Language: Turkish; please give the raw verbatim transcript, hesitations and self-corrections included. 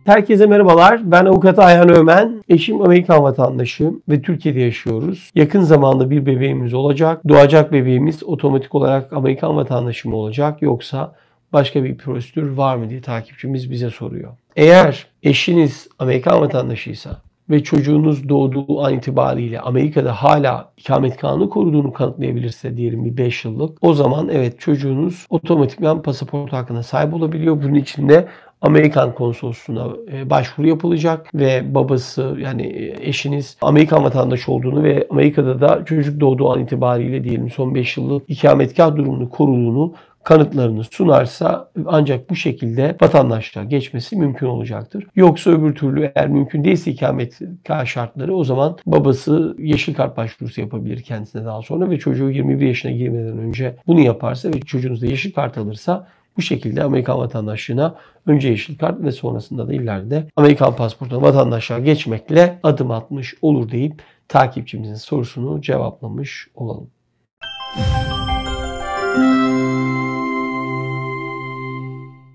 Herkese merhabalar. Ben avukat Ayhan Ömen. Eşim Amerikan vatandaşı ve Türkiye'de yaşıyoruz. Yakın zamanda bir bebeğimiz olacak. Doğacak bebeğimiz otomatik olarak Amerikan vatandaşı mı olacak yoksa başka bir prosedür var mı diye takipçimiz bize soruyor. Eğer eşiniz Amerikan vatandaşıysa ve çocuğunuz doğduğu an itibariyle Amerika'da hala ikametgahını koruduğunu kanıtlayabilirse, diyelim bir beş yıllık, o zaman evet çocuğunuz otomatikman pasaport hakkına sahip olabiliyor. Bunun için de Amerikan konsolosluğuna başvuru yapılacak ve babası, yani eşiniz Amerikan vatandaşı olduğunu ve Amerika'da da çocuk doğduğu an itibariyle diyelim son beş yıllık ikametgah durumunu koruduğunu kanıtlarını sunarsa ancak bu şekilde vatandaşlığa geçmesi mümkün olacaktır. Yoksa öbür türlü eğer mümkün değilse ikametgah şartları, o zaman babası yeşil kart başvurusu yapabilir kendisine daha sonra ve çocuğu yirmi bir yaşına girmeden önce bunu yaparsa ve çocuğunuz da yeşil kart alırsa bu şekilde Amerikan vatandaşlığına önce yeşil kart ve sonrasında da ileride Amerikan pasaportuna vatandaşlığa geçmekle adım atmış olur deyip takipçimizin sorusunu cevaplamış olalım.